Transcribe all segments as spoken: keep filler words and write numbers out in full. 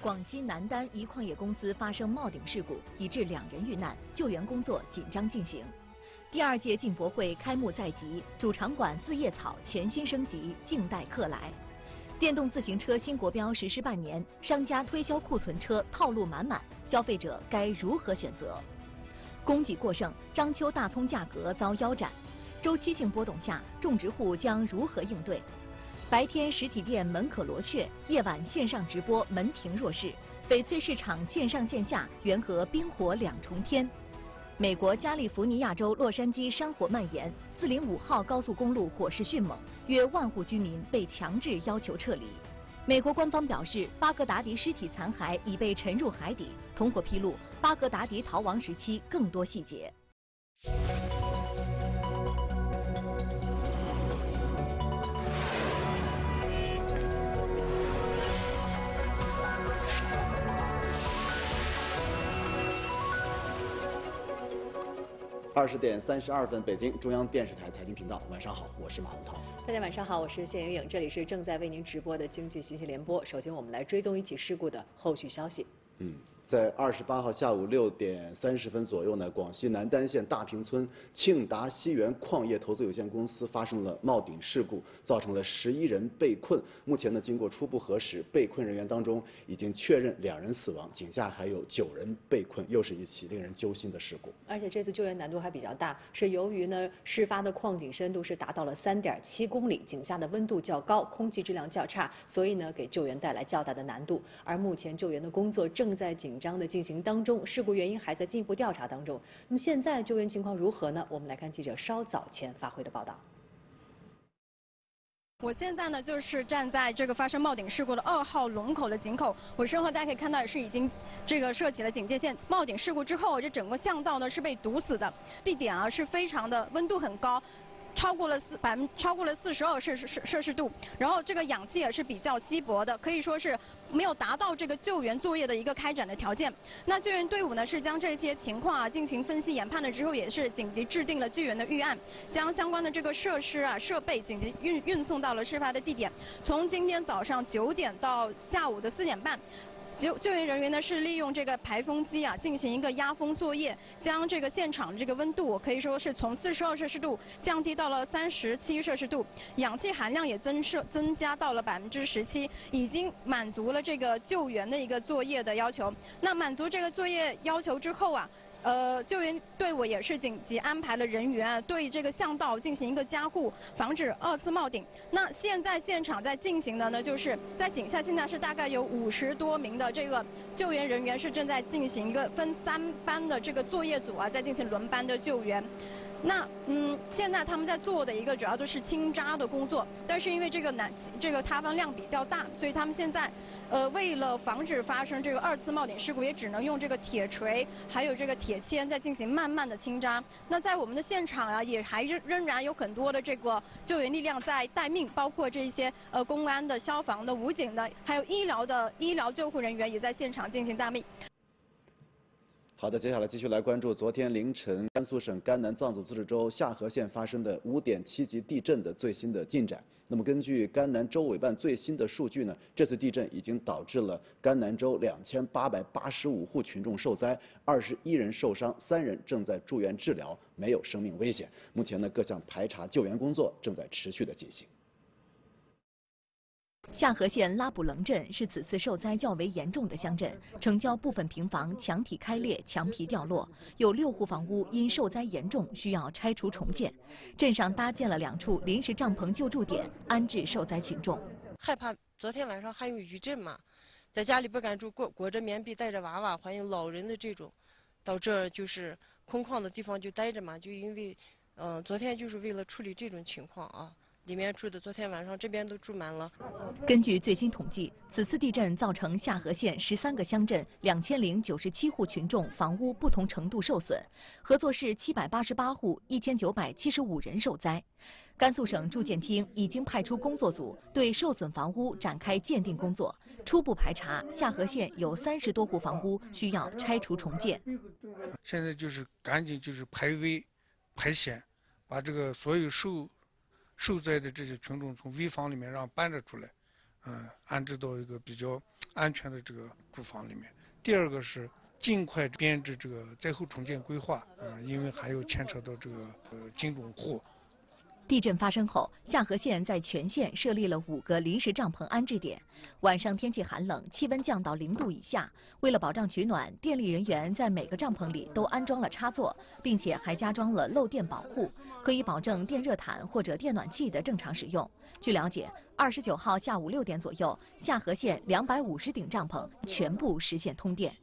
广西南丹一矿业公司发生冒顶事故，已致两人遇难，救援工作紧张进行。第二届进博会开幕在即，主场馆四叶草全新升级，静待客来。电动自行车新国标实施半年，商家推销库存车套路满满，消费者该如何选择？供给过剩，章丘大葱价格遭腰斩，周期性波动下，种植户将如何应对？白天实体店门可罗雀，夜晚线上直播门庭若市。翡翠市场线上线下缘何冰火两重天？美国加利福尼亚州洛杉矶山火蔓延，四零五号高速公路火势迅猛，约万户居民被强制要求撤离。美国官方表示，巴格达迪尸体残骸已被沉入海底。同伙披露，巴格达迪逃亡时期更多细节。 二十点三十二分，北京中央电视台财经频道，晚上好，我是马红涛。 大家晚上好，我是谢莹莹，这里是正在为您直播的经济信息联播。首先，我们来追踪一起事故的后续消息。 嗯。在二十八号下午六点三十分左右呢，广西南丹县大坪村庆达西源矿业投资有限公司发生了冒顶事故，造成了十一人被困。目前呢，经过初步核实，被困人员当中已经确认两人死亡，井下还有九人被困，又是一起令人揪心的事故。 而且这次救援难度还比较大，是由于呢事发的矿井深度是达到了三点七公里，井下的温度较高，空气质量较差，所以呢给救援带来较大的难度。而目前救援的工作正在紧张的进行当中，事故原因还在进一步调查当中。那么现在救援情况如何呢？我们来看记者稍早前发回的报道。 我现在呢就是站在这个发生冒顶事故的二号龙口的井口，我身后大家可以看到也是已经这个设起了警戒线。冒顶事故之后，这整个巷道呢是被堵死的，地点啊是非常的温度很高。超过了四百分，超过了四十二摄氏摄氏度，然后这个氧气也是比较稀薄的，可以说是没有达到这个救援作业的一个开展的条件。那救援队伍呢是将这些情况啊进行分析研判了之后，也是紧急制定了救援的预案，将相关的这个设施啊设备紧急运运送到了事发的地点。从今天早上九点到下午的四点半。救救援人员呢是利用这个排风机啊进行一个压风作业，将这个现场的这个温度可以说是从四十二摄氏度降低到了三十七摄氏度，氧气含量也增设增加到了百分之十七，已经满足了这个救援的一个作业的要求。那满足这个作业要求之后啊。呃，救援队伍也是紧急安排了人员啊，对这个巷道进行一个加固，防止二次冒顶。那现在现场在进行的呢，就是在井下现在是大概有五十多名的这个救援人员是正在进行一个分三班的这个作业组啊，在进行轮班的救援。那嗯，现在他们在做的一个主要就是清渣的工作，但是因为这个难，这个塌方量比较大，所以他们现在，呃，为了防止发生这个二次冒顶事故，也只能用这个铁锤还有这个铁钎在进行慢慢的清渣。那在我们的现场啊，也还仍仍然有很多的这个救援力量在待命，包括这些呃公安的、消防的、武警的，还有医疗的医疗救护人员也在现场进行待命。 好的，接下来继续来关注昨天凌晨甘肃省甘南藏族自治州夏河县发生的五点七级地震的最新的进展。那么，根据甘南州委办最新的数据呢，这次地震已经导致了甘南州两千八百八十五户群众受灾，二十一人受伤，三人正在住院治疗，没有生命危险。目前呢，各项排查救援工作正在持续的进行。 夏河县拉卜楞镇是此次受灾较为严重的乡镇，城郊部分平房墙体开裂、墙皮掉落，有六户房屋因受灾严重需要拆除重建。镇上搭建了两处临时帐篷救助点，安置受灾群众。 害怕昨天晚上还有余震嘛，在家里不敢住，裹裹着棉被，带着娃娃，还有老人的这种，到这儿就是空旷的地方就待着嘛，就因为，嗯、呃，昨天就是为了处理这种情况啊。里面住的昨天晚上这边都住满了。 根据最新统计，此次地震造成夏河县十三个乡镇两千零九十七户群众房屋不同程度受损，合作市七百八十八户一千九百七十五人受灾。甘肃省住建厅已经派出工作组对受损房屋展开鉴定工作，初步排查夏河县有三十多户房屋需要拆除重建。 现在就是赶紧就是排危排险，把这个所有受受灾的这些群众从危房里面让搬着出来，嗯，安置到一个比较安全的这个住房里面。第二个是尽快编制这个灾后重建规划，啊、呃，因为还有牵扯到这个呃金融户。 地震发生后，下河县在全县设立了五个临时帐篷安置点。晚上天气寒冷，气温降到零度以下，为了保障取暖，电力人员在每个帐篷里都安装了插座，并且还加装了漏电保护，可以保证电热毯或者电暖气的正常使用。据了解，二十九号下午六点左右，下河县两百五十顶帐篷全部实现通电。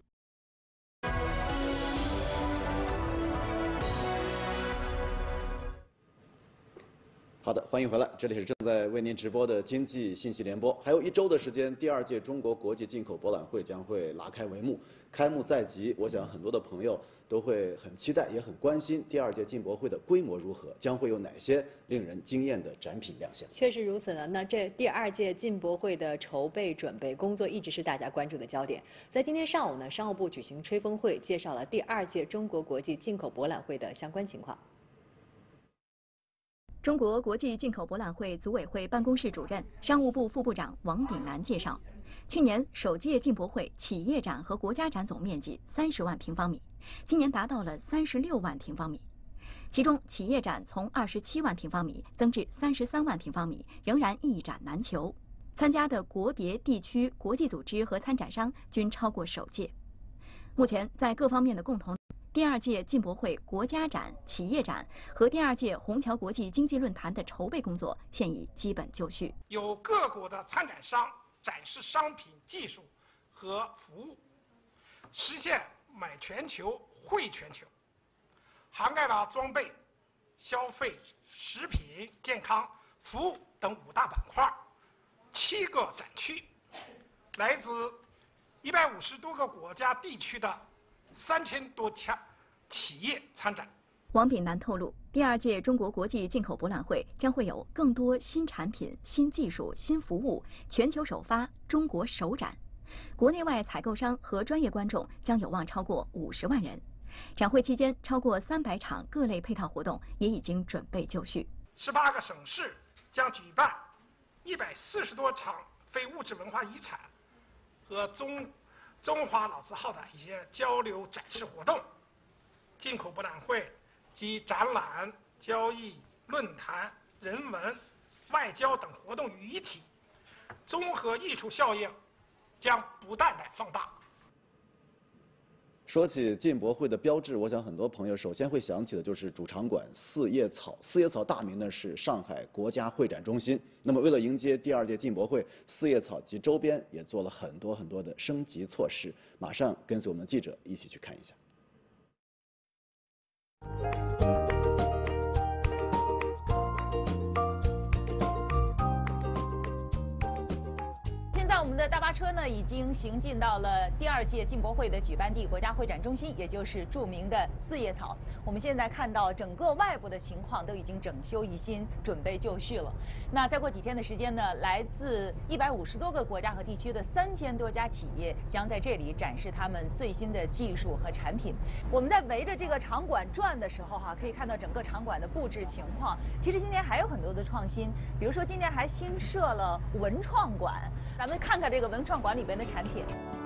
好的，欢迎回来，这里是正在为您直播的经济信息联播。还有一周的时间，第二届中国国际进口博览会将会拉开帷幕，开幕在即。我想很多的朋友都会很期待，也很关心第二届进博会的规模如何，将会有哪些令人惊艳的展品亮相。 确实如此呢。那这第二届进博会的筹备准备工作一直是大家关注的焦点。在今天上午呢，商务部举行吹风会，介绍了第二届中国国际进口博览会的相关情况。 中国国际进口博览会组委会办公室主任、商务部副部长王炳南介绍，去年首届进博会企业展和国家展总面积三十万平方米，今年达到了三十六万平方米。其中，企业展从二十七万平方米增至三十三万平方米，仍然一展难求。参加的国别、地区、国际组织和参展商均超过首届。目前，在各方面的共同。第二届进博会国家展、企业展和第二届虹桥国际经济论坛的筹备工作现已基本就绪。 由各国的参展商展示商品、技术和服务，实现买全球、惠全球，涵盖了装备、消费、食品、健康、服务等五大板块，七个展区，来自一百五十多个国家地区的三千多家企业参展。 王炳南透露，第二届中国国际进口博览会将会有更多新产品、新技术、新服务，全球首发、中国首展，国内外采购商和专业观众将有望超过五十万人。展会期间，超过三百场各类配套活动也已经准备就绪。 十八个省市将举办一百四十多场非物质文化遗产和中。中华老字号的一些交流展示活动，进口博览会及展览、交易、论坛、人文、外交等活动于一体，综合艺术效应将不断的放大。 说起进博会的标志，我想很多朋友首先会想起的就是主场馆四叶草。四叶草大名呢是上海国家会展中心。那么为了迎接第二届进博会，四叶草及周边也做了很多很多的升级措施。马上跟随我们的记者一起去看一下。 我们的大巴车呢，已经行进到了第二届进博会的举办地——国家会展中心，也就是著名的四叶草。我们现在看到整个外部的情况都已经整修一新，准备就绪了。那再过几天的时间呢，来自一百五十多个国家和地区的三千多家企业将在这里展示他们最新的技术和产品。我们在围着这个场馆转的时候，哈，可以看到整个场馆的布置情况。其实今年还有很多的创新，比如说今年还新设了文创馆。咱们看看这个文创馆里边的产品。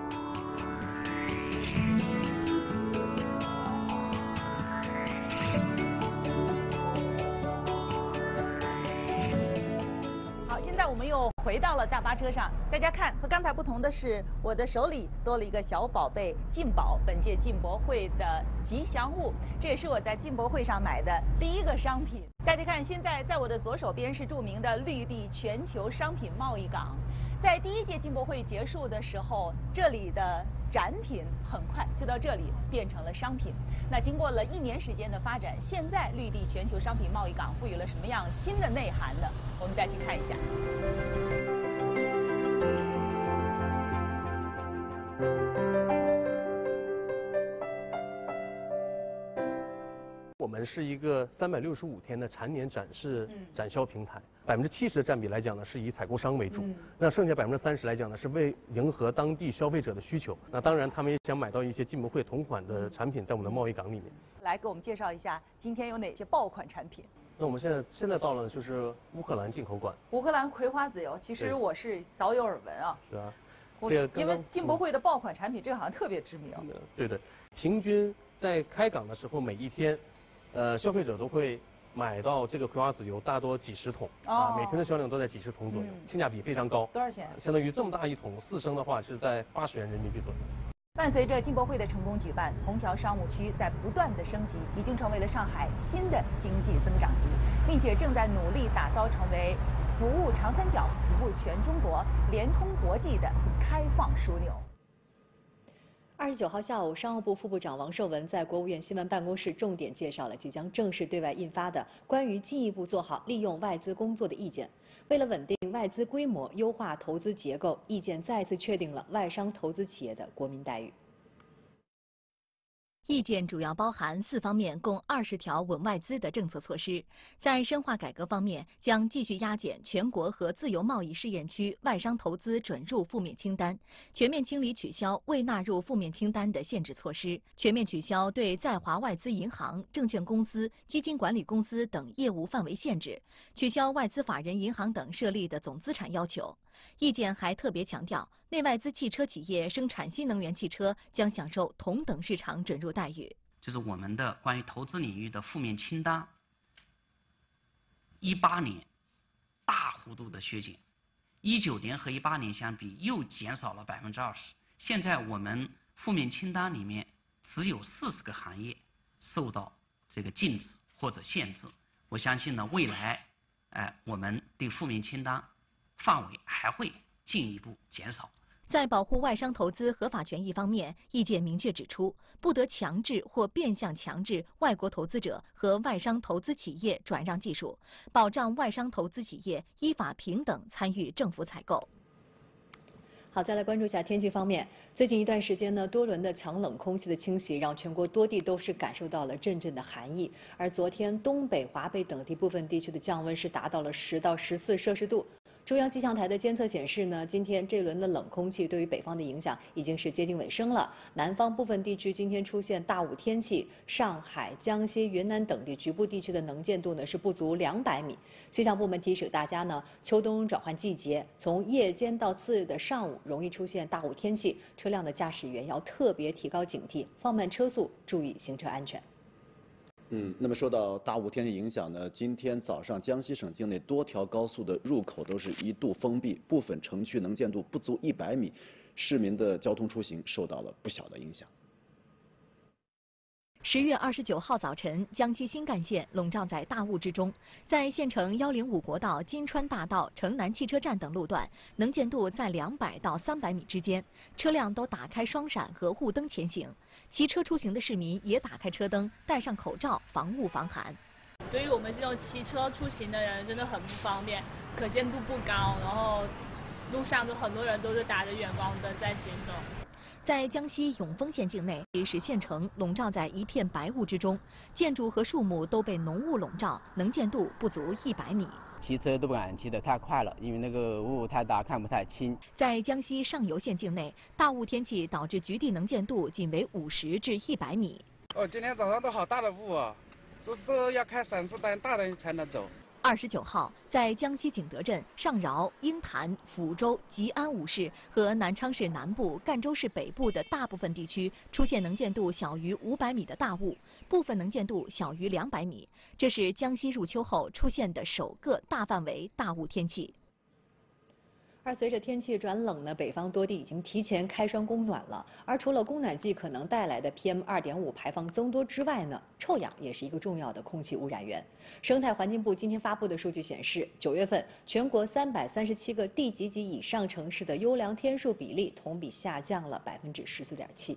好，现在我们又回到了大巴车上。大家看，和刚才不同的是，我的手里多了一个小宝贝进宝，本届进博会的吉祥物。这也是我在进博会上买的第一个商品。大家看，现在在我的左手边是著名的绿地全球商品贸易港。在第一届进博会结束的时候，这里的展品很快就到这里变成了商品。那经过了一年时间的发展，现在绿地全球商品贸易港赋予了什么样新的内涵呢？我们再去看一下。 我们是一个三百六十五天的常年展示展销平台，百分之七十的占比来讲呢，是以采购商为主，嗯、那剩下百分之三十来讲呢，是为迎合当地消费者的需求。那当然，他们也想买到一些进博会同款的产品，在我们的贸易港里面。 来给我们介绍一下，今天有哪些爆款产品？ 那我们现在现在到了就是乌克兰进口馆。 乌克兰葵花籽油，其实我是早有耳闻啊。 是啊。 这个因为进博会的爆款产品，这个好像特别知名。 嗯、对的，平均在开港的时候，每一天，呃，消费者都会买到这个葵花籽油，大多几十桶、哦、啊，每天的销量都在几十桶左右，嗯、性价比非常高。 多少钱？ 相当于这么大一桶四升的话，是在八十元人民币左右。 伴随着进博会的成功举办，虹桥商务区在不断的升级，已经成为了上海新的经济增长极，并且正在努力打造成为服务长三角、服务全中国、联通国际的开放枢纽。 二十九号下午，商务部副部长王受文在国务院新闻办公室重点介绍了即将正式对外印发的关于进一步做好利用外资工作的意见。为了稳定外资规模、优化投资结构，意见再次确定了外商投资企业的国民待遇。 意见主要包含四方面，共二十条稳外资的政策措施。在深化改革方面，将继续压减全国和自由贸易试验区外商投资准入负面清单，全面清理取消未纳入负面清单的限制措施，全面取消对在华外资银行、证券公司、基金管理公司等业务范围限制，取消外资法人银行等设立的总资产要求。意见还特别强调，内外资汽车企业生产新能源汽车将享受同等市场准入待遇。 就是我们的关于投资领域的负面清单，一八年大幅度的削减，一九年和一八年相比又减少了百分之二十。现在我们负面清单里面只有四十个行业受到这个禁止或者限制。我相信呢，未来，哎，我们对负面清单范围还会进一步减少。 在保护外商投资合法权益方面，意见明确指出，不得强制或变相强制外国投资者和外商投资企业转让技术，保障外商投资企业依法平等参与政府采购。 好，再来关注一下天气方面。最近一段时间呢，多轮的强冷空气的侵袭，让全国多地都是感受到了阵阵的寒意。而昨天，东北、华北等地部分地区的降温是达到了十到十四摄氏度。中央气象台的监测显示呢，今天这轮的冷空气对于北方的影响已经是接近尾声了。南方部分地区今天出现大雾天气，上海、江西、云南等地局部地区的能见度呢是不足两百米。气象部门提醒大家呢，秋冬转换季节，从夜间到次日的上午容易出现大雾天气，车辆的驾驶员要特别提高警惕，放慢车速，注意行车安全。 嗯，那么受到大雾天气影响呢，今天早上江西省境内多条高速的入口都是一度封闭，部分城区能见度不足一百米，市民的交通出行受到了不小的影响。 十月二十九号早晨，江西新干线笼罩在大雾之中，在县城幺零五国道、金川大道、城南汽车站等路段，能见度在两百到三百米之间，车辆都打开双闪和雾灯前行。骑车出行的市民也打开车灯，戴上口罩，防雾防寒。 对于我们这种骑车出行的人，真的很不方便，可见度不高，然后路上就很多人都是打着远光灯在行走。 在江西永丰县境内，使县城笼罩在一片白雾之中，建筑和树木都被浓雾笼罩，能见度不足一百米。 骑车都不敢骑得太快了，因为那个雾太大，看不太清。 在江西上游县境内，大雾天气导致局地能见度仅为五十至一百米。 哦，今天早上都好大的雾啊，都都要开闪示灯，大人才能走。 二十九号，在江西景德镇、上饶、鹰潭、抚州、吉安五市和南昌市南部、赣州市北部的大部分地区出现能见度小于五百米的大雾，部分能见度小于两百米。这是江西入秋后出现的首个大范围大雾天气。 而随着天气转冷呢，北方多地已经提前开栓供暖了。而除了供暖季可能带来的 P M 二点五 排放增多之外呢，臭氧也是一个重要的空气污染源。生态环境部今天发布的数据显示，九月份全国三百三十七个地级及以上城市的优良天数比例同比下降了百分之十四点七。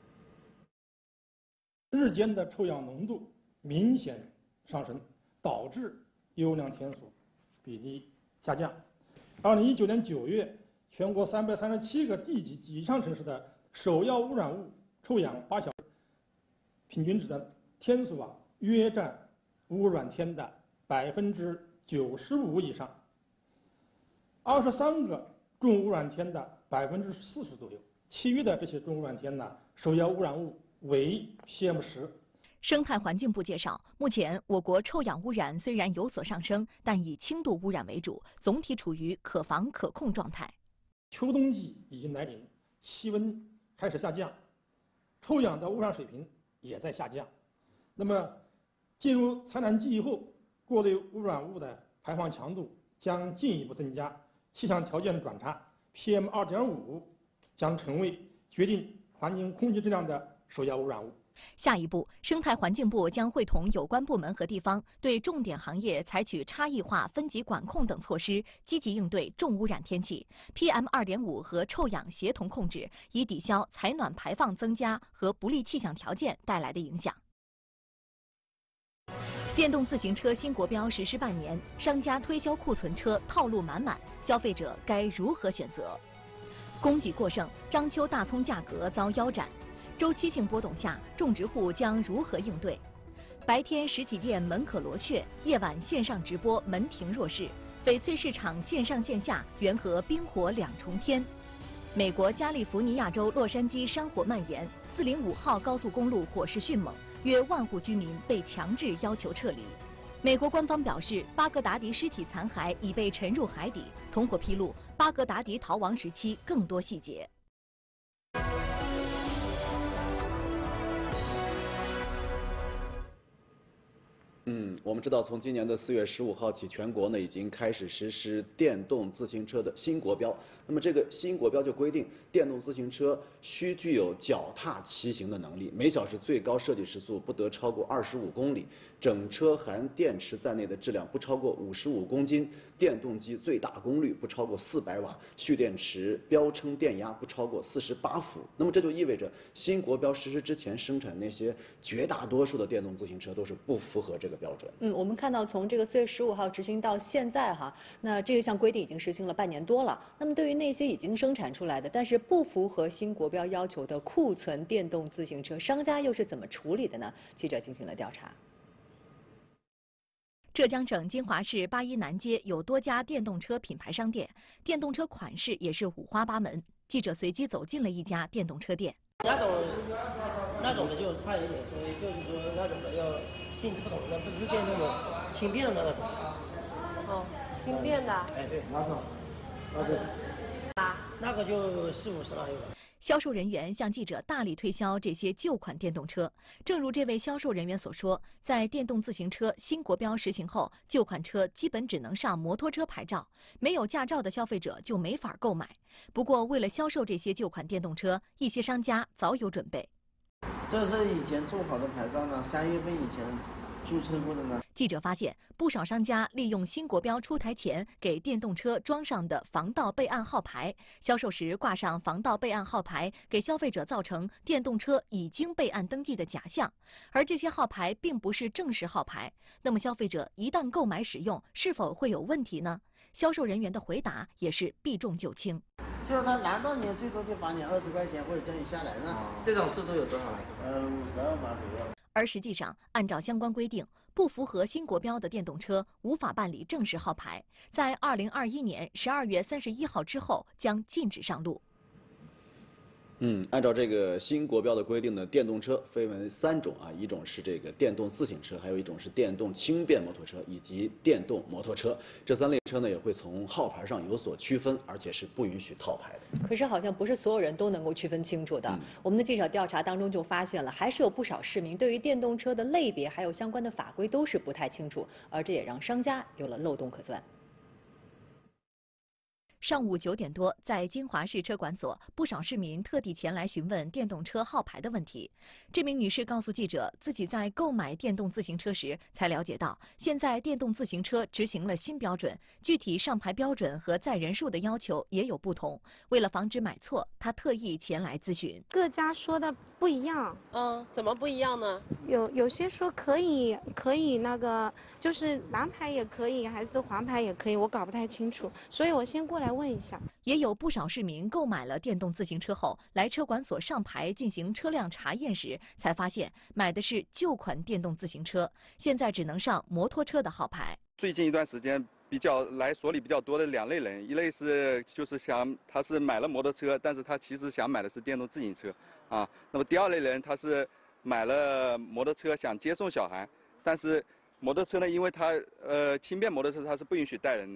日间的臭氧浓度明显上升，导致优良天数比例下降。二零一九年九月，全国三百三十七个地级及以上城市的首要污染物臭氧八小时平均值的天数啊，约占污染天的百分之九十五以上，二十三个重污染天的百分之四十左右。其余的这些重污染天呢，首要污染物为 P M 十。 生态环境部介绍，目前我国臭氧污染虽然有所上升，但以轻度污染为主，总体处于可防可控状态。 秋冬季已经来临，气温开始下降，臭氧的污染水平也在下降。那么，进入采暖季以后，过滤污染物的排放强度将进一步增加，气象条件转差 ，P M 二点五 将成为决定环境空气质量的首要污染物。 下一步，生态环境部将会同有关部门和地方，对重点行业采取差异化分级管控等措施，积极应对重污染天气、P M 二点五 和臭氧协同控制，以抵消采暖排放增加和不利气象条件带来的影响。电动自行车新国标实施半年，商家推销库存车套路满满，消费者该如何选择？供给过剩，章丘大葱价格遭腰斩。周期性波动下，种植户将如何应对？白天实体店门可罗雀，夜晚线上直播门庭若市。翡翠市场线上线下缘何冰火两重天？美国加利福尼亚州洛杉矶山火蔓延，四零五号高速公路火势迅猛，约万户居民被强制要求撤离。美国官方表示，巴格达迪尸体残骸已被沉入海底。同伙披露，巴格达迪逃亡时期更多细节。 嗯，我们知道，从今年的四月十五号起，全国呢已经开始实施电动自行车的新国标。那么这个新国标就规定，电动自行车需具有脚踏骑行的能力，每小时最高设计时速不得超过二十五公里，整车含电池在内的质量不超过五十五公斤，电动机最大功率不超过四百瓦，蓄电池标称电压不超过四十八伏。那么这就意味着，新国标实施之前生产那些绝大多数的电动自行车都是不符合这个标准。 嗯，我们看到从这个四月十五号执行到现在哈，那这项规定已经实行了半年多了。那么对于那些已经生产出来的，但是不符合新国标要求的库存电动自行车，商家又是怎么处理的呢？记者进行了调查。 浙江省金华市八一南街有多家电动车品牌商店，电动车款式也是五花八门。记者随机走进了一家电动车店。 那种那种的就快一点，所以就是说那种的要性质不同的，不是电动的，轻便的那种。 哦，轻便的。 哎，对，那个，那个，啊，那个就四五十了有的。 销售人员向记者大力推销这些旧款电动车。正如这位销售人员所说，在电动自行车新国标实行后，旧款车基本只能上摩托车牌照，没有驾照的消费者就没法购买。不过，为了销售这些旧款电动车，一些商家早有准备。 这是以前做好的牌照呢，三月份以前注册过的呢。 记者发现，不少商家利用新国标出台前给电动车装上的防盗备案号牌，销售时挂上防盗备案号牌，给消费者造成电动车已经备案登记的假象。而这些号牌并不是正式号牌，那么消费者一旦购买使用，是否会有问题呢？销售人员的回答也是避重就轻。 就是他拦到你，最多就罚你二十块钱或者叫你下来呢。 这种速度有多少？ 呃，五十二码左右。 而实际上，按照相关规定，不符合新国标的电动车无法办理正式号牌，在二零二一年十二月三十一号之后将禁止上路。 嗯，按照这个新国标的规定呢，电动车分为三种啊，一种是这个电动自行车，还有一种是电动轻便摩托车以及电动摩托车。这三类车呢也会从号牌上有所区分，而且是不允许套牌的。 可是好像不是所有人都能够区分清楚的。嗯、我们的记者调查当中就发现了，还是有不少市民对于电动车的类别还有相关的法规都是不太清楚，而这也让商家有了漏洞可钻。 上午九点多，在金华市车管所，不少市民特地前来询问电动车号牌的问题。这名女士告诉记者，自己在购买电动自行车时才了解到，现在电动自行车执行了新标准，具体上牌标准和载人数的要求也有不同。为了防止买错，她特意前来咨询。 各家说的不一样。 嗯，怎么不一样呢？ 有有些说可以，可以那个就是蓝牌也可以，还是黄牌也可以，我搞不太清楚，所以我先过来问一下。 也有不少市民购买了电动自行车后，来车管所上牌进行车辆查验时，才发现买的是旧款电动自行车，现在只能上摩托车的号牌。 最近一段时间比较来所里比较多的两类人，一类是就是想他是买了摩托车，但是他其实想买的是电动自行车啊。那么第二类人他是买了摩托车想接送小孩，但是摩托车呢，因为它呃轻便摩托车它是不允许带人的。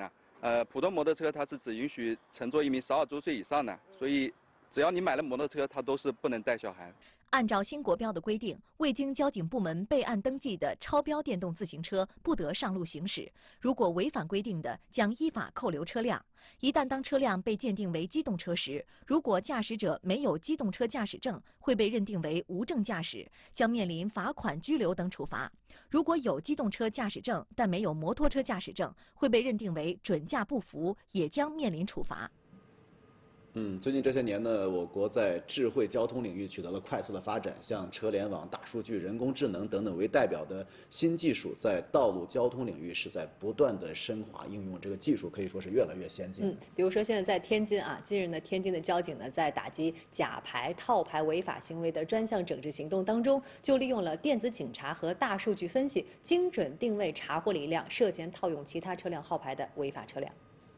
呃，普通摩托车它是只允许乘坐一名十二周岁以上的，所以只要你买了摩托车，它都是不能带小孩。 按照新国标的规定，未经交警部门备案登记的超标电动自行车不得上路行驶。如果违反规定的，将依法扣留车辆。一旦当车辆被鉴定为机动车时，如果驾驶者没有机动车驾驶证，会被认定为无证驾驶，将面临罚款、拘留等处罚。如果有机动车驾驶证但没有摩托车驾驶证，会被认定为准驾不符，也将面临处罚。 嗯，最近这些年呢，我国在智慧交通领域取得了快速的发展，像车联网、大数据、人工智能等等为代表的新技术，在道路交通领域是在不断的深化应用，这个技术可以说是越来越先进。 嗯，比如说现在在天津啊，近日呢，天津的交警呢，在打击假牌、套牌违法行为的专项整治行动当中，就利用了电子警察和大数据分析，精准定位查获了一辆涉嫌套用其他车辆号牌的违法车辆。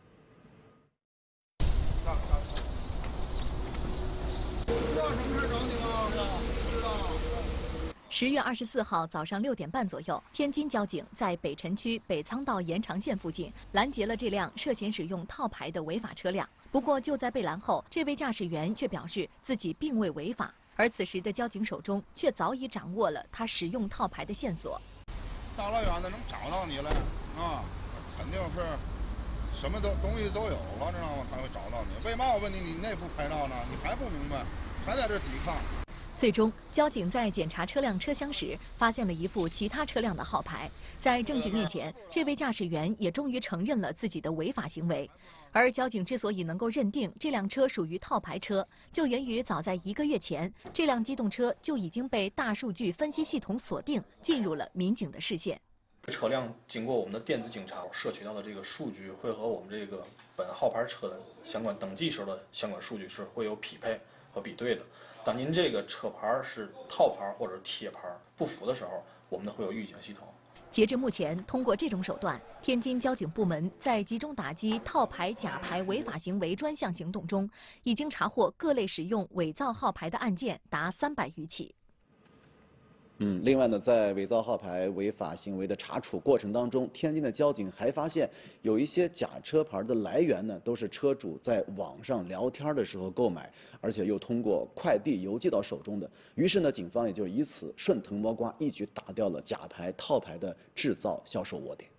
十月二十四号早上六点半左右，天津交警在北辰区北仓道延长线附近拦截了这辆涉嫌使用套牌的违法车辆。不过，就在被拦后，这位驾驶员却表示自己并未违法，而此时的交警手中却早已掌握了他使用套牌的线索。 大老远的能找到你了啊，肯定是什么都东西都有了，知道吗？才会找到你。为嘛我问你，你那副牌照呢？你还不明白，还在这抵抗。 最终，交警在检查车辆车厢时，发现了一副其他车辆的号牌。在证据面前，这位驾驶员也终于承认了自己的违法行为。而交警之所以能够认定这辆车属于套牌车，就源于早在一个月前，这辆机动车就已经被大数据分析系统锁定，进入了民警的视线。 车辆经过我们的电子警查摄取到的这个数据，会和我们这个本号牌车的相关登记时候的相关数据是会有匹配和比对的。当您这个车牌是套牌或者贴牌不符的时候，我们呢会有预警系统。 截至目前，通过这种手段，天津交警部门在集中打击套牌、假牌违法行为专项行动中，已经查获各类使用伪造号牌的案件达三百余起。 嗯，另外呢，在伪造号牌违法行为的查处过程当中，天津的交警还发现有一些假车牌的来源呢，都是车主在网上聊天的时候购买，而且又通过快递邮寄到手中的。于是呢，警方也就以此顺藤摸瓜，一举打掉了假牌、套牌的制造、销售窝点。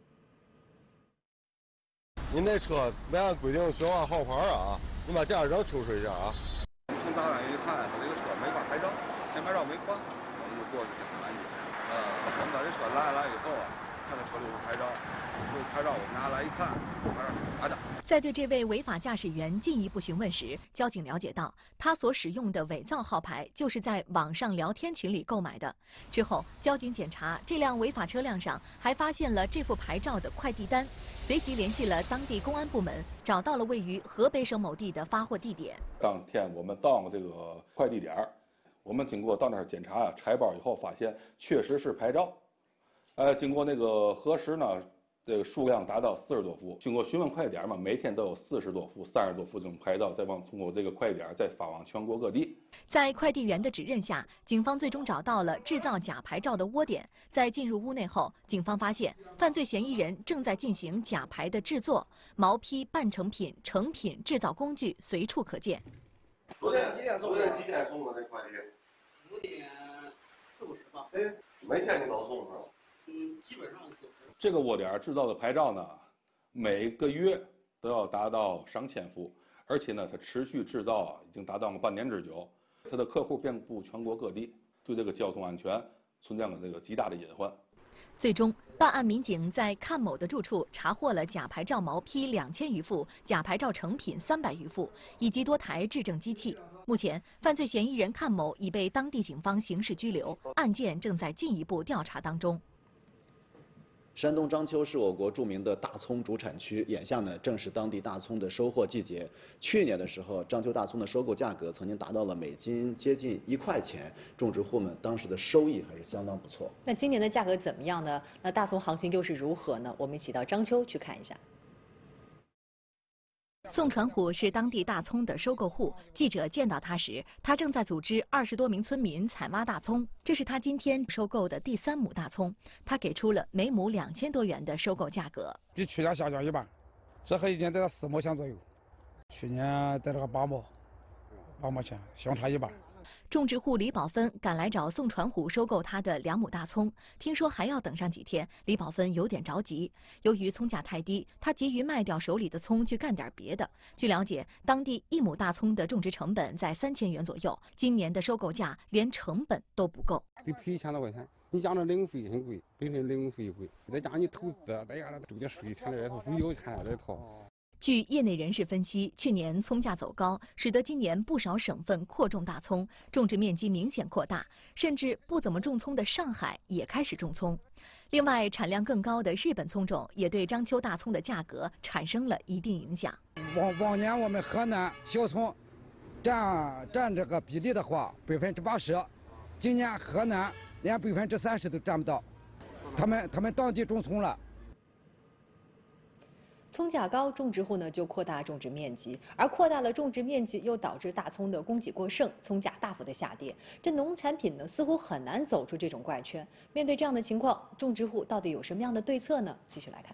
您那车没按规定悬挂号牌啊？你把驾驶证抽出一下啊！ 从大院一看，他这个车没挂牌照，前牌照没挂。做是检查拦截，呃，我们把这车拦下来以后啊，看看车里有牌照，这牌照我们拿来一看，牌照是假的。 在对这位违法驾驶员进一步询问时，交警了解到，他所使用的伪造号牌就是在网上聊天群里购买的。之后，交警检查这辆违法车辆上还发现了这副牌照的快递单，随即联系了当地公安部门，找到了位于河北省某地的发货地点。 当天我们到这个快递点儿。我们经过到那儿检查啊，拆包以后发现确实是牌照，呃，经过那个核实呢，这个数量达到四十多副。经过询问快递点嘛，每天都有四十多副、三十多副这种牌照，再往通过这个快递点再发往全国各地。 在快递员的指认下，警方最终找到了制造假牌照的窝点。在进入屋内后，警方发现犯罪嫌疑人正在进行假牌的制作，毛坯、半成品、成品制造工具随处可见。 昨天几点送？昨天几点送的这快递？ 五点四五十吧。 哎，每天你都送是吧？ 嗯，基本上都是。 这个窝点制造的牌照呢，每个月都要达到上千副，而且呢，它持续制造啊，已经达到了半年之久。它的客户遍布全国各地，对这个交通安全存在了这个极大的隐患。 最终，办案民警在阚某的住处查获了假牌照毛坯两千余副、假牌照成品三百余副，以及多台制证机器。目前，犯罪嫌疑人阚某已被当地警方刑事拘留，案件正在进一步调查当中。 山东章丘是我国著名的大葱主产区，眼下呢正是当地大葱的收获季节。去年的时候，章丘大葱的收购价格曾经达到了每斤接近一块钱，种植户们当时的收益还是相当不错。 那今年的价格怎么样呢？那大葱行情又是如何呢？我们一起到章丘去看一下。 宋传虎是当地大葱的收购户。记者见到他时，他正在组织二十多名村民采挖大葱。这是他今天收购的第三亩大葱，他给出了每亩两千多元的收购价格， 比去年下降一半。 这盒一年得到四毛钱左右，去年得了个八毛，八毛钱，相差一半。 种植户李宝芬赶来找宋传虎收购他的两亩大葱，听说还要等上几天，李宝芬有点着急。由于葱价太低，他急于卖掉手里的葱去干点别的。据了解，当地一亩大葱的种植成本在三千元左右，今年的收购价连成本都不够， 得赔一千多块钱。你讲这零费很贵，本身零费贵，再加上你投资，再加上周点税钱在里头，物流钱在里头。 据业内人士分析，去年葱价走高，使得今年不少省份扩种大葱，种植面积明显扩大，甚至不怎么种葱的上海也开始种葱。另外，产量更高的日本葱种也对章丘大葱的价格产生了一定影响。 往往年我们河南小葱占占这个比例的话，百分之八十，今年河南连百分之三十都占不到，他们他们当地种葱了。 葱价高，种植户呢就扩大种植面积，而扩大了种植面积，又导致大葱的供给过剩，葱价大幅的下跌。这农产品呢似乎很难走出这种怪圈。面对这样的情况，种植户到底有什么样的对策呢？继续来看。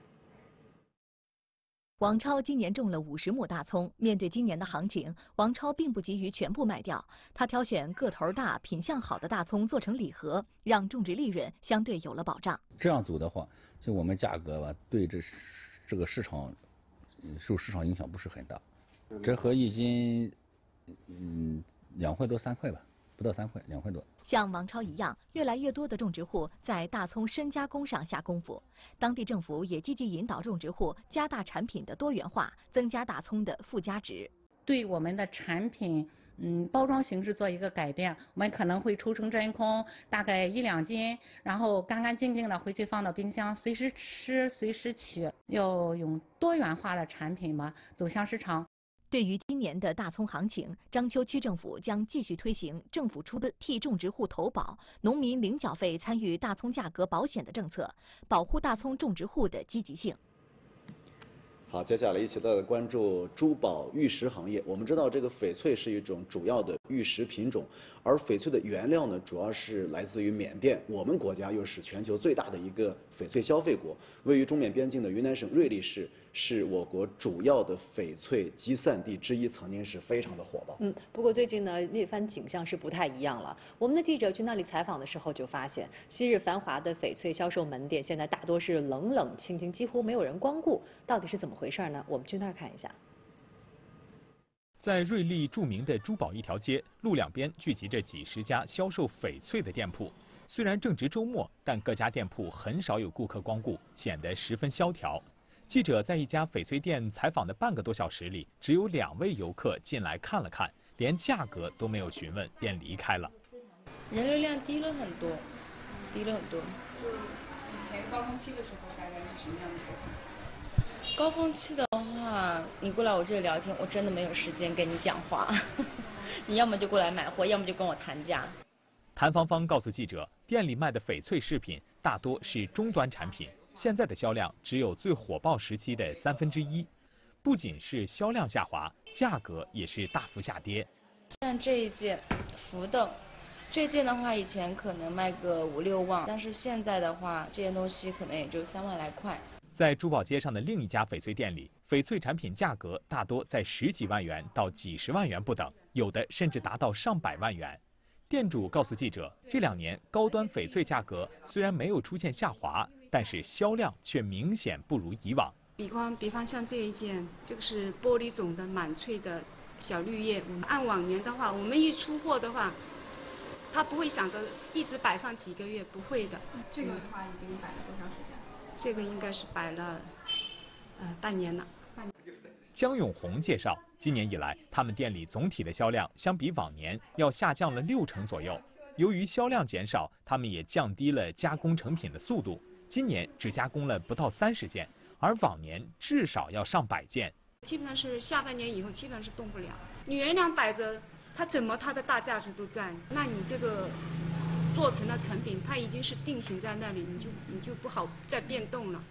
王超今年种了五十亩大葱，面对今年的行情，王超并不急于全部卖掉，他挑选个头大、品相好的大葱做成礼盒，让种植利润相对有了保障。 这样走的话，就我们价格吧，对这这个市场受市场影响不是很大。这盒一斤，嗯，两块多三块吧，不到三块，两块多。 像王超一样，越来越多的种植户在大葱深加工上下功夫。当地政府也积极引导种植户加大产品的多元化，增加大葱的附加值。 对我们的产品，嗯，包装形式做一个改变，我们可能会抽成真空，大概一两斤，然后干干净净的回去放到冰箱，随时吃，随时取。要用多元化的产品吧，走向市场。 对于今年的大葱行情，章丘区政府将继续推行政府出的替种植户投保、农民零缴费参与大葱价格保险的政策，保护大葱种植户的积极性。 好，接下来一起再来关注珠宝玉石行业。我们知道，这个翡翠是一种主要的玉石品种，而翡翠的原料呢，主要是来自于缅甸。我们国家又是全球最大的一个翡翠消费国，位于中缅边境的云南省瑞丽市是我国主要的翡翠集散地之一，曾经是非常的火爆。 嗯，不过最近呢，那番景象是不太一样了。我们的记者去那里采访的时候就发现，昔日繁华的翡翠销售门店，现在大多是冷冷清清，几乎没有人光顾。到底是怎么回事呢？我们去那儿看一下。 在瑞丽著名的珠宝一条街，路两边聚集着几十家销售翡翠的店铺。虽然正值周末，但各家店铺很少有顾客光顾，显得十分萧条。记者在一家翡翠店采访的半个多小时里，只有两位游客进来看了看，连价格都没有询问便离开了。 人流量低了很多，低了很多。 就以前高峰期的时候，大概是什么样的情况？ 高峰期的话，你过来我这里聊天，我真的没有时间跟你讲话。你要么就过来买货，要么就跟我谈价。 谭芳芳告诉记者，店里卖的翡翠饰品大多是中端产品，现在的销量只有最火爆时期的三分之一。不仅是销量下滑，价格也是大幅下跌。 像这一件浮的，这件的话以前可能卖个五六万，但是现在的话，这件东西可能也就三万来块。 在珠宝街上的另一家翡翠店里，翡翠产品价格大多在十几万元到几十万元不等，有的甚至达到上百万元。店主告诉记者，这两年高端翡翠价格虽然没有出现下滑，但是销量却明显不如以往。 比方，比方像这一件，这个是玻璃种的满翠的小绿叶。我们按往年的话，我们一出货的话，它不会想着一直摆上几个月，不会的。 这个的话已经摆了多长时间？ 这个应该是摆了，呃，半年了。 江永红介绍，今年以来，他们店里总体的销量相比往年要下降了六成左右。由于销量减少，他们也降低了加工成品的速度，今年只加工了不到三十件，而往年至少要上百件。 基本上是下半年以后，基本上是动不了。你原料摆着，它怎么它的大价值都在，那你这个做成了成品，它已经是定型在那里，你就你就不好再变动了。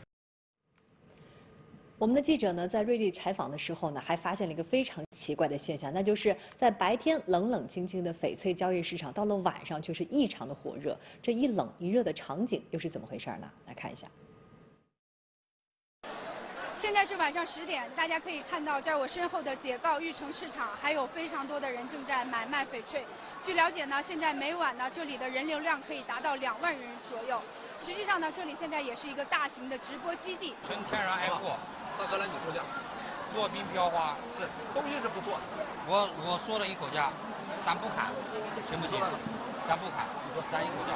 我们的记者呢，在瑞丽采访的时候呢，还发现了一个非常奇怪的现象，那就是在白天冷冷清清的翡翠交易市场，到了晚上却是异常的火热。这一冷一热的场景又是怎么回事呢？来看一下。 现在是晚上十点，大家可以看到，在我身后的解告玉城市场，还有非常多的人正在买卖翡翠。据了解呢，现在每晚呢，这里的人流量可以达到两万人左右。实际上呢，这里现在也是一个大型的直播基地。 纯天然 F， 大哥来你说价，落冰飘花是东西是不错的。我我说了一口价，咱不砍，行不行？咱不砍，你说咱一口价，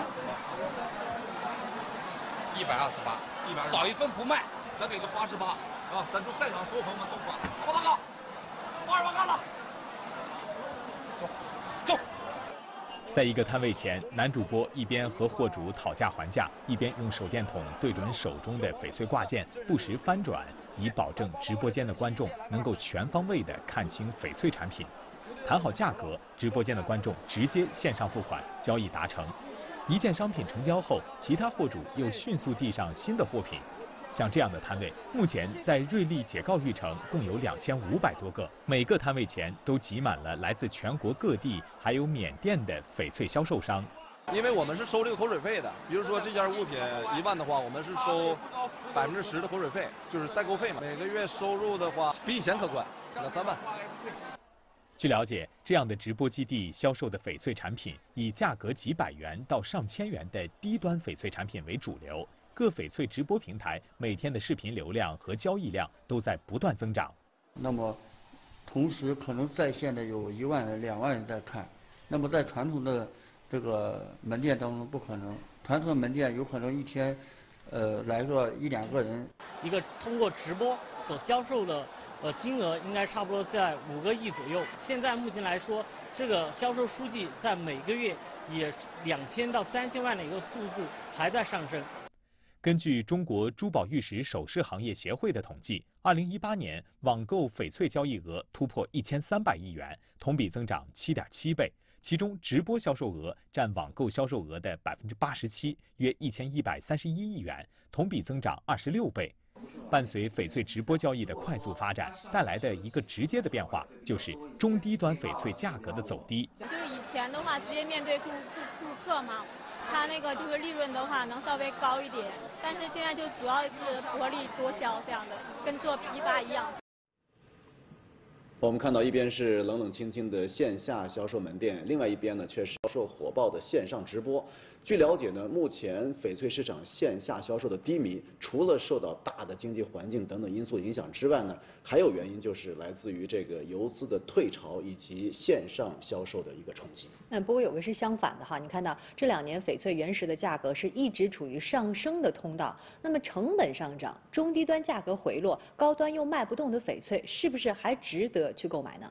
一百二十八，一百少一分不卖，咱给个八十八啊！咱就在场所有朋友们都发，好不大哥？八十八干了。走，走。 在一个摊位前，男主播一边和货主讨价还价，一边用手电筒对准手中的翡翠挂件，不时翻转，以保证直播间的观众能够全方位地看清翡翠产品。谈好价格，直播间的观众直接线上付款，交易达成。一件商品成交后，其他货主又迅速递上新的货品。像这样的摊位，目前在瑞丽解告玉城共有两千五百多个，每个摊位前都挤满了来自全国各地还有缅甸的翡翠销售商。 因为我们是收这个口水费的，比如说这件物品一万的话，我们是收百分之十的口水费，就是代购费嘛。每个月收入的话比以前可观，两三万。 据了解，这样的直播基地销售的翡翠产品，以价格几百元到上千元的低端翡翠产品为主流。各翡翠直播平台每天的视频流量和交易量都在不断增长。 那么，同时可能在线的有一万人、两万人在看，那么在传统的这个门店当中不可能，传统的门店有可能一天，呃，来个一两个人。 一个通过直播所销售的。呃，金额应该差不多在五个亿左右。现在目前来说，这个销售数据在每个月也两千到三千万的一个数字还在上升。 根据中国珠宝玉石首饰行业协会的统计，二零一八年网购翡翠交易额突破一千三百亿元，同比增长七点七倍。其中，直播销售额占网购销售额的百分之八十七，约一千一百三十一亿元，同比增长二十六倍。伴随翡翠直播交易的快速发展，带来的一个直接的变化就是中低端翡翠价格的走低。 就是以前的话，直接面对顾顾顾客嘛，它那个就是利润的话能稍微高一点，但是现在就主要是薄利多销这样的，跟做批发一样。 我们看到一边是冷冷清清的线下销售门店，另外一边呢却是销售火爆的线上直播。据了解呢，目前翡翠市场线下销售的低迷，除了受到大的经济环境等等因素影响之外呢，还有原因就是来自于这个游资的退潮以及线上销售的一个冲击。 那不过有个是相反的哈，你看到这两年翡翠原石的价格是一直处于上升的通道，那么成本上涨，中低端价格回落，高端又卖不动的翡翠，是不是还值得去购买呢？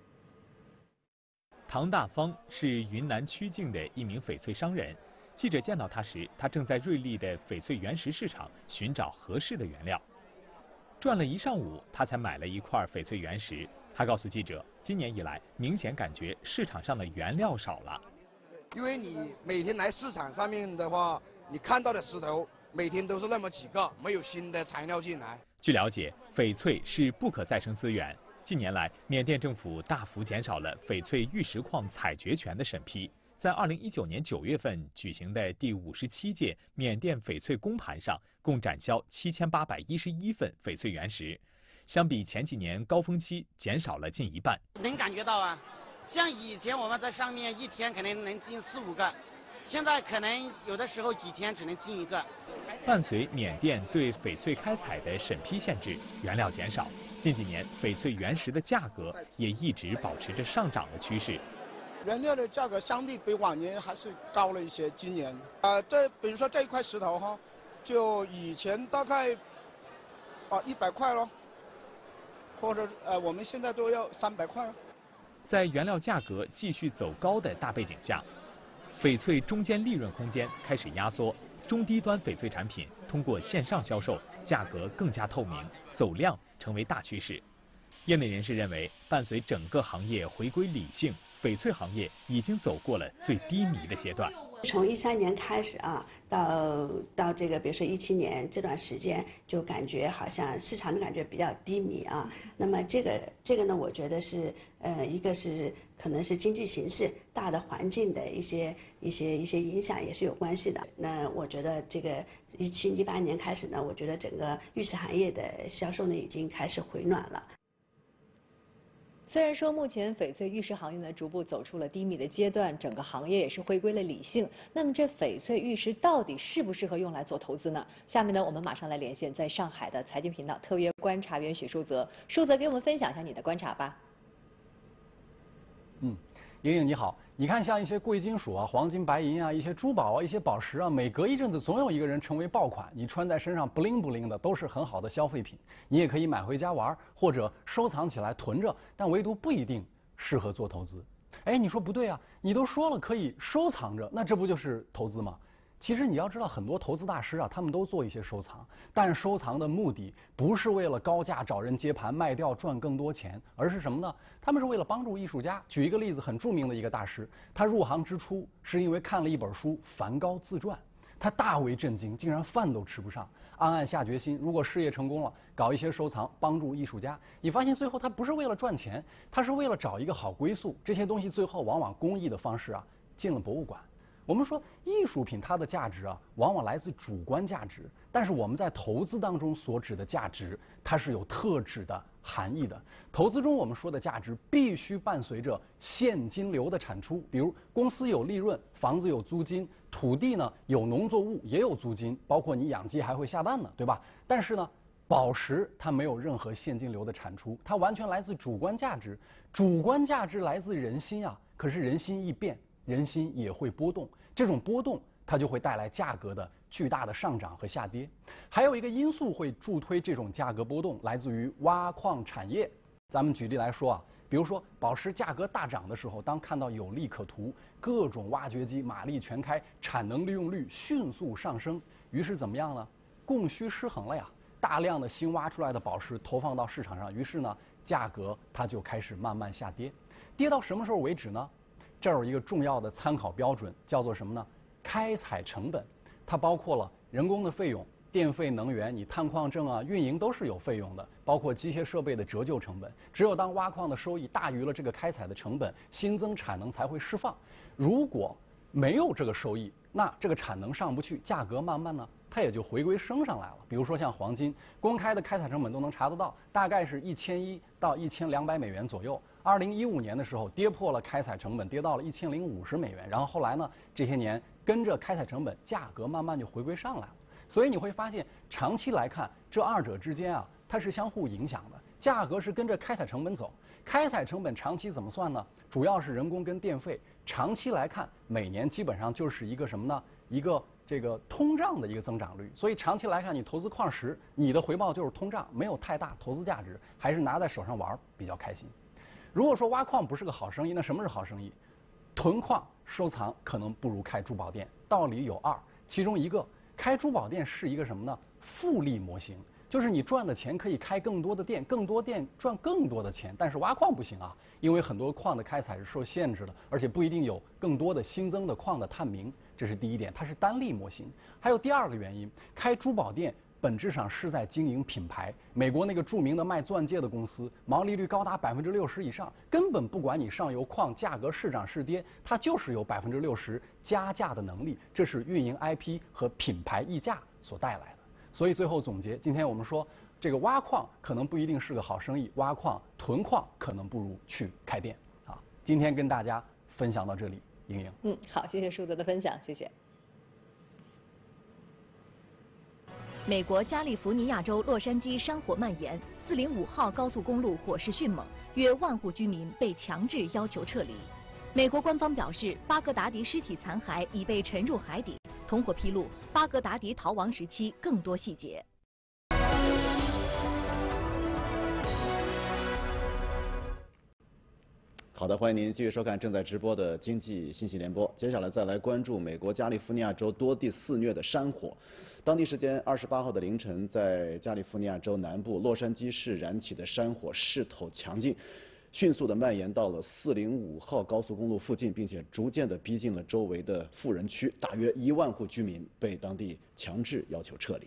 唐大方是云南曲靖的一名翡翠商人。记者见到他时，他正在瑞丽的翡翠原石市场寻找合适的原料。转了一上午，他才买了一块翡翠原石。他告诉记者，今年以来明显感觉市场上的原料少了。 因为你每天来市场上面的话，你看到的石头每天都是那么几个，没有新的材料进来。 据了解，翡翠是不可再生资源。近年来，缅甸政府大幅减少了翡翠玉石矿采掘权的审批。在二零一九年九月份举行的第五十七届缅甸翡翠公盘上，共展销七千八百一十一份翡翠原石，相比前几年高峰期减少了近一半。 能感觉到啊，像以前我们在上面一天可能能进四五个，现在可能有的时候几天只能进一个。 伴随缅甸对翡翠开采的审批限制，原料减少，近几年翡翠原石的价格也一直保持着上涨的趋势。 原料的价格相对比往年还是高了一些。今年啊，这比如说这一块石头哈，就以前大概啊一百块咯，或者呃我们现在都要三百块。 在原料价格继续走高的大背景下，翡翠中间利润空间开始压缩，中低端翡翠产品通过线上销售，价格更加透明，走量成为大趋势。业内人士认为，伴随整个行业回归理性，翡翠行业已经走过了最低迷的阶段。 从一三年开始啊，到到这个比如说一七年这段时间，就感觉好像市场的感觉比较低迷啊。那么这个这个呢，我觉得是呃，一个是可能是经济形势大的环境的一些一些一些影响也是有关系的。那我觉得这个一七一八年开始呢，我觉得整个玉石行业的销售呢已经开始回暖了。 虽然说目前翡翠玉石行业呢逐步走出了低迷的阶段，整个行业也是回归了理性。那么这翡翠玉石到底适不适合用来做投资呢？下面呢，我们马上来连线在上海的财经频道特约观察员许淑泽。淑泽给我们分享一下你的观察吧。 嗯，莹莹你好，你看像一些贵金属啊、黄金、白银啊、一些珠宝啊、一些宝石啊，每隔一阵子总有一个人成为爆款，你穿在身上 bling bling 的，都是很好的消费品。你也可以买回家玩，或者收藏起来囤着，但唯独不一定适合做投资。哎，你说不对啊，你都说了可以收藏着，那这不就是投资吗？其实你要知道，很多投资大师啊，他们都做一些收藏，但收藏的目的不是为了高价找人接盘卖掉赚更多钱，而是什么呢？他们是为了帮助艺术家。举一个例子，很著名的一个大师，他入行之初是因为看了一本书《梵高自传》，他大为震惊，竟然饭都吃不上，暗暗下决心，如果事业成功了，搞一些收藏，帮助艺术家。你发现最后他不是为了赚钱，他是为了找一个好归宿。这些东西最后往往公益的方式啊，进了博物馆。我们说艺术品它的价值啊，往往来自主观价值，但是我们在投资当中所指的价值，它是有特指的含义的。投资中我们说的价值必须伴随着现金流的产出，比如公司有利润，房子有租金，土地呢有农作物也有租金，包括你养鸡还会下蛋呢，对吧？但是呢，宝石它没有任何现金流的产出，它完全来自主观价值。主观价值来自人心啊，可是人心易变，人心也会波动，这种波动它就会带来价格的巨大的上涨和下跌。还有一个因素会助推这种价格波动，来自于挖矿产业。咱们举例来说啊，比如说宝石价格大涨的时候，当看到有利可图，各种挖掘机马力全开，产能利用率迅速上升，于是怎么样呢？供需失衡了呀，大量的新挖出来的宝石投放到市场上，于是呢，价格它就开始慢慢下跌。跌到什么时候为止呢？这儿有一个重要的参考标准，叫做什么呢？开采成本，它包括了人工的费用、电费、能源，你探矿证啊、运营都是有费用的，包括机械设备的折旧成本。只有当挖矿的收益大于了这个开采的成本，新增产能才会释放。如果没有这个收益，那这个产能上不去，价格慢慢呢，它也就回归升上来了。比如说像黄金，公开的开采成本都能查得到，大概是一千一到一千两百美元左右。二零一五年的时候，跌破了开采成本，跌到了一千零五十美元。然后后来呢，这些年跟着开采成本，价格慢慢就回归上来了。所以你会发现，长期来看，这二者之间啊，它是相互影响的。价格是跟着开采成本走，开采成本长期怎么算呢？主要是人工跟电费。长期来看，每年基本上就是一个什么呢？一个这个通胀的一个增长率。所以长期来看，你投资矿石，你的回报就是通胀，没有太大投资价值，还是拿在手上玩比较开心。如果说挖矿不是个好生意，那什么是好生意？囤矿收藏可能不如开珠宝店。道理有二，其中一个，开珠宝店是一个什么呢？复利模型，就是你赚的钱可以开更多的店，更多店赚更多的钱。但是挖矿不行啊，因为很多矿的开采是受限制的，而且不一定有更多的新增的矿的探明，这是第一点，它是单利模型。还有第二个原因，开珠宝店本质上是在经营品牌。美国那个著名的卖钻戒的公司，毛利率高达百分之六十以上，根本不管你上游矿价格是涨是跌，它就是有百分之六十加价的能力，这是运营 I P 和品牌溢价所带来的。所以最后总结，今天我们说，这个挖矿可能不一定是个好生意，挖矿囤矿可能不如去开店啊。今天跟大家分享到这里，莹莹。 嗯，好，谢谢舒泽的分享，谢谢。 美国加利福尼亚州洛杉矶山火蔓延，四零五号高速公路火势迅猛，约万户居民被强制要求撤离。美国官方表示，巴格达迪尸体残骸已被沉入海底。同伙披露，巴格达迪逃亡时期更多细节。 好的，欢迎您继续收看正在直播的经济信息联播。接下来再来关注美国加利福尼亚州多地肆虐的山火。当地时间二十八号的凌晨，在加利福尼亚州南部洛杉矶市燃起的山火势头强劲， 迅速的蔓延到了四零五号高速公路附近，并且逐渐的逼近了周围的富人区，大约一万户居民被当地强制要求撤离。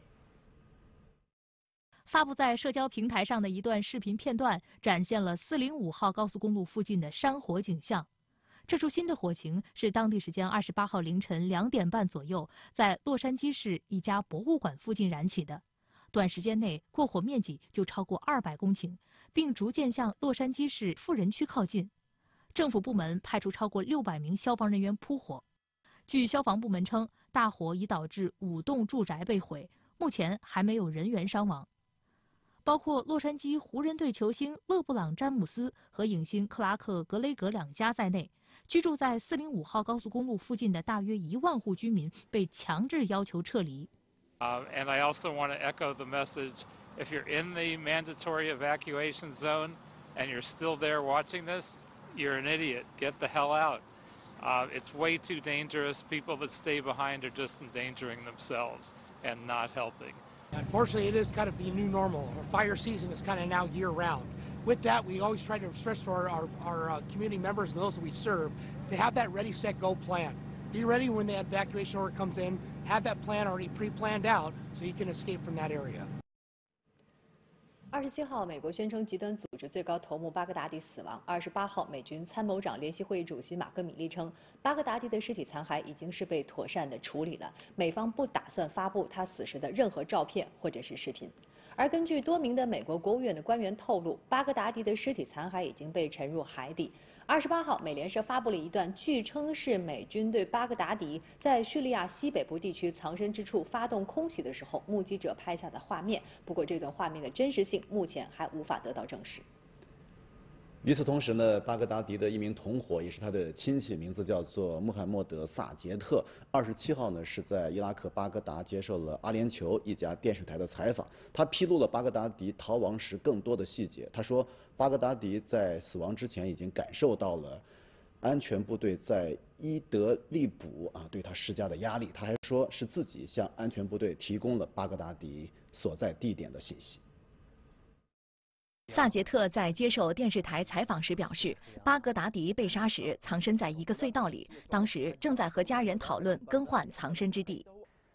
发布在社交平台上的一段视频片段，展现了四零五号高速公路附近的山火景象。这处新的火情是当地时间二十八号凌晨两点半左右，在洛杉矶市一家博物馆附近燃起的。短时间内，过火面积就超过二百公顷，并逐渐向洛杉矶市富人区靠近。政府部门派出超过六百名消防人员扑火。据消防部门称，大火已导致五栋住宅被毁，目前还没有人员伤亡。包括洛杉矶湖人队球星勒布朗·詹姆斯和影星克拉克·格雷格两家在内，居住在四零五号高速公路附近的大约一万户居民被强制要求撤离。 Um, and I also want to echo the message, if you're in the mandatory evacuation zone and you're still there watching this, you're an idiot. Get the hell out. Uh, it's way too dangerous. People that stay behind are just endangering themselves and not helping. Unfortunately, it is kind of the new normal. Our fire season is kind of now year-round. With that, we always try to stress to our, our, our uh, community members and those that we serve to have that ready, set, go plan. Be ready when the evacuation order comes in. Have that plan already pre-planned out so you can escape from that area. 二十七号，美国宣称极端组织最高头目巴格达迪死亡。二十八号，美军参谋长联席会议主席马克·米利称，巴格达迪的尸体残骸已经是被妥善的处理了，美方不打算发布他死时的任何照片或者是视频。而根据多名的美国国务院的官员透露，巴格达迪的尸体残骸已经被沉入海底。二十八号，美联社发布了一段据称是美军对巴格达迪在叙利亚西北部地区藏身之处发动空袭的时候，目击者拍下的画面。不过，这段画面的真实性目前还无法得到证实。 与此同时呢，巴格达迪的一名同伙，也是他的亲戚，名字叫做穆罕默德·萨杰特。二十七号呢，是在伊拉克巴格达接受了阿联酋一家电视台的采访，他披露了巴格达迪逃亡时更多的细节。他说，巴格达迪在死亡之前已经感受到了安全部队在伊德利卜啊对他施加的压力。他还说是自己向安全部队提供了巴格达迪所在地点的信息。 萨杰特在接受电视台采访时表示，巴格达迪被杀时藏身在一个隧道里，当时正在和家人讨论更换藏身之地。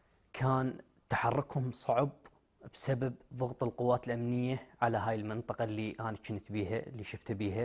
كان تحركهم صعب بسبب ضغط القوات الأمنية على هاي المنطقة اللي أنا كنت بيها اللي شفت بيها.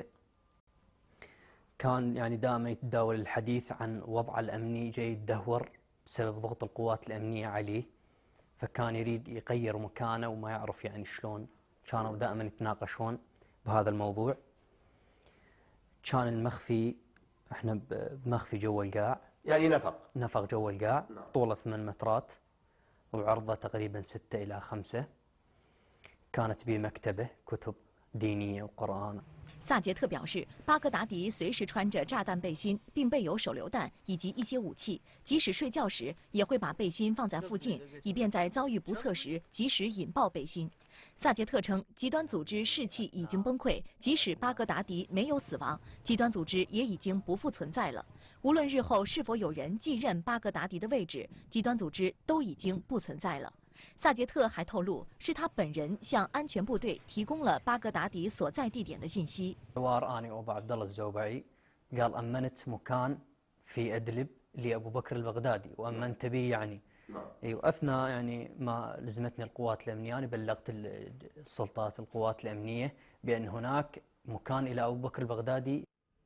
كان يعني دائما يتداول الحديث عن وضعه الأمني جاي يتدهور بسبب ضغط القوات الأمنية عليه، فكان يريد يغير مكانه وما يعرف يعني شلون. كانوا دائما يتناقشون بهذا الموضوع. كان المخفي احنا بمخفي جوا القاع. يعني نفق نفق جوا القاع طوله ثمان مترات وعرضه تقريبا ستة إلى خمسة. كانت به مكتبة كتب دينية وقرآن. 萨杰特表示，巴格达迪随时穿着炸弹背心，并备有手榴弹以及一些武器，即使睡觉时也会把背心放在附近，以便在遭遇不测时及时引爆背心。萨杰特称，极端组织士气已经崩溃，即使巴格达迪没有死亡，极端组织也已经不复存在了。无论日后是否有人继任巴格达迪的位置，极端组织都已经不存在了。萨杰特还透露，是他本人向安全部队提供了巴格达迪所在地点的信息。 حوار أنا وأبو عبد الله الزوبعي قال أمنت مكان في إدلب لأبو بكر البغدادي وأمنت به يعني. أيوة أثناء يعني ما لزمتني القوات الأمنية أنا بلغت السلطات القوات الأمنية بأن هناك مكان إلى أبو بكر البغدادي.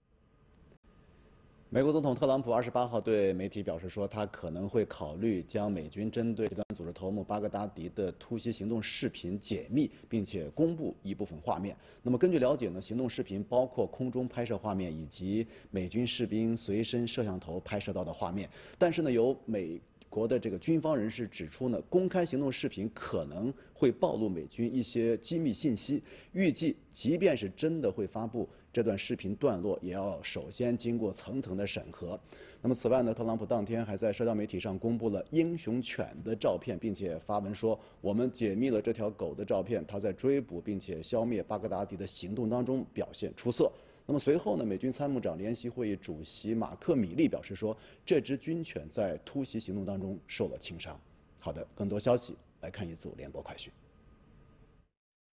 美国总统特朗普二十八号对媒体表示说，他可能会考虑将美军针对极端组织头目巴格达迪的突袭行动视频解密，并且公布一部分画面。那么根据了解呢，行动视频包括空中拍摄画面以及美军士兵随身摄像头拍摄到的画面。但是呢，由美国的这个军方人士指出呢，公开行动视频可能会暴露美军一些机密信息。预计，即便是真的会发布这段视频段落，也要首先经过层层的审核。那么，此外呢，特朗普当天还在社交媒体上公布了英雄犬的照片，并且发文说：“我们解密了这条狗的照片，它在追捕并且消灭巴格达迪的行动当中表现出色。”那么随后呢，美军参谋长联席会议主席马克·米利表示说，这只军犬在突袭行动当中受了轻伤。好的，更多消息来看一组联播快讯。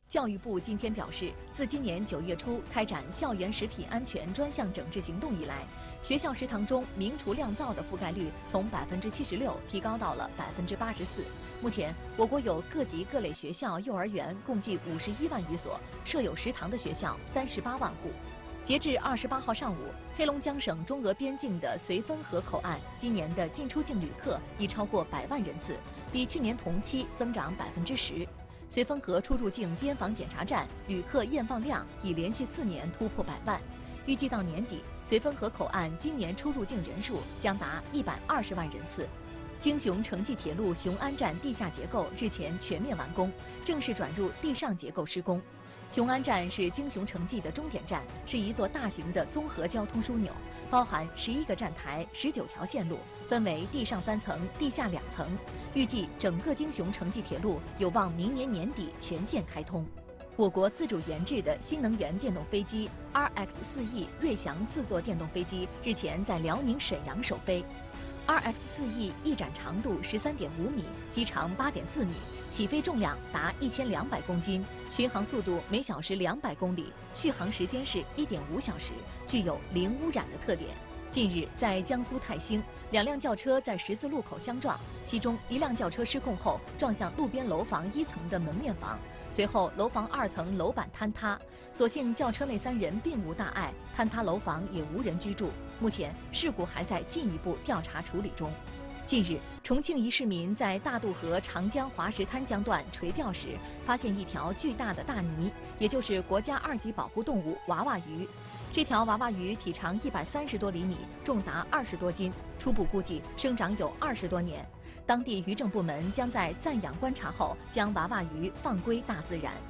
教育部今天表示，自今年九月初开展校园食品安全专项整治行动以来，学校食堂中明厨亮灶的覆盖率从百分之七十六提高到了百分之八十四。目前，我国有各级各类学校、幼儿园共计五十一万余所，设有食堂的学校三十八万户。截至二十八号上午，黑龙江省中俄边境的绥芬河口岸今年的进出境旅客已超过百万人次，比去年同期增长百分之十。绥芬河出入境边防检查站旅客验放量已连续四年突破百万，预计到年底，绥芬河口岸今年出入境人数将达一百二十万人次。京雄城际铁路雄安站地下结构日前全面完工，正式转入地上结构施工。雄安站是京雄城际的终点站，是一座大型的综合交通枢纽，包含十一个站台、十九条线路，分为地上三层、地下两层。预计整个京雄城际铁路有望明年年底全线开通。我国自主研制的新能源电动飞机 R X 四 E 锐翔四座电动飞机日前在辽宁沈阳首飞。R X 四 E 翼展长度十三点五米，机长八点四米，起飞重量达一千两百公斤，巡航速度每小时两百公里，续航时间是一点五小时，具有零污染的特点。近日，在江苏泰兴，两辆轿车在十字路口相撞，其中一辆轿车失控后撞向路边楼房一层的门面房，随后楼房二层楼板坍塌。所幸轿车内三人并无大碍，坍塌楼房也无人居住。目前事故还在进一步调查处理中。近日，重庆一市民在大渡河长江华石滩江段垂钓时，发现一条巨大的大鲵，也就是国家二级保护动物娃娃鱼。这条娃娃鱼体长一百三十多厘米，重达二十多斤，初步估计生长有二十多年。当地渔政部门将在暂养观察后，将娃娃鱼放归大自然。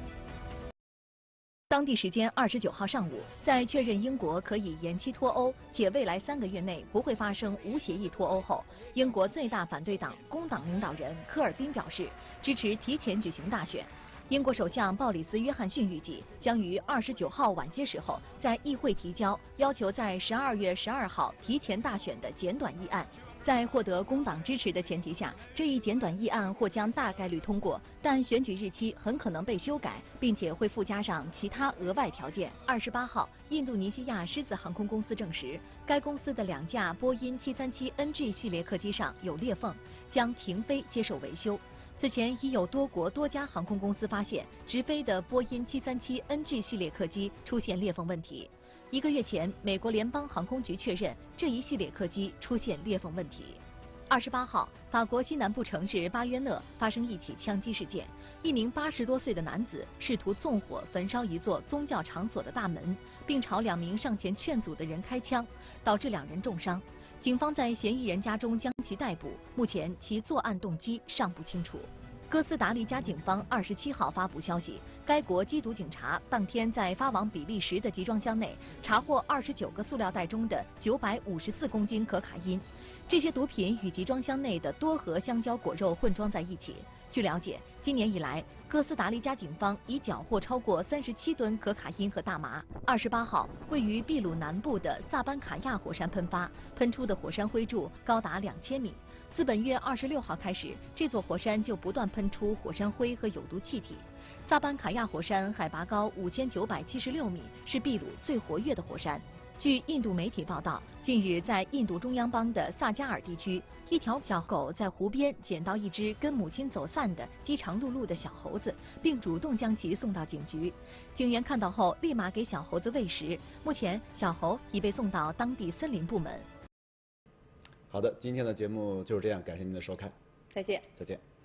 当地时间二十九号上午，在确认英国可以延期脱欧，且未来三个月内不会发生无协议脱欧后，英国最大反对党工党领导人科尔宾表示支持提前举行大选。英国首相鲍里斯·约翰逊预计将于二十九号晚些时候在议会提交要求在十二月十二号提前大选的简短议案。在获得工党支持的前提下，这一简短议案或将大概率通过，但选举日期很可能被修改，并且会附加上其他额外条件。二十八号，印度尼西亚狮子航空公司证实，该公司的两架波音七三七 N G 系列客机上有裂缝，将停飞接受维修。此前已有多国多家航空公司发现直飞的波音七三七 N G 系列客机出现裂缝问题。一个月前，美国联邦航空局确认这一系列客机出现裂缝问题。二十八号，法国西南部城市巴约讷发生一起枪击事件，一名八十多岁的男子试图纵火焚烧一座宗教场所的大门，并朝两名上前劝阻的人开枪，导致两人重伤。警方在嫌疑人家中将其逮捕，目前其作案动机尚不清楚。哥斯达黎加警方二十七号发布消息，该国缉毒警察当天在发往比利时的集装箱内查获二十九个塑料袋中的九百五十四公斤可卡因，这些毒品与集装箱内的多盒香蕉果肉混装在一起。据了解，今年以来，哥斯达黎加警方已缴获超过三十七吨可卡因和大麻。二十八号，位于秘鲁南部的萨班卡亚火山喷发，喷出的火山灰柱高达两千米。自本月二十六号开始，这座火山就不断喷出火山灰和有毒气体。萨班卡亚火山海拔高五千九百七十六米，是秘鲁最活跃的火山。据印度媒体报道，近日在印度中央邦的萨加尔地区，一条小狗在湖边捡到一只跟母亲走散的饥肠辘辘的小猴子，并主动将其送到警局。警员看到后，立马给小猴子喂食。目前，小猴已被送到当地森林部门。 好的，今天的节目就是这样，感谢您的收看， 再见， 再见。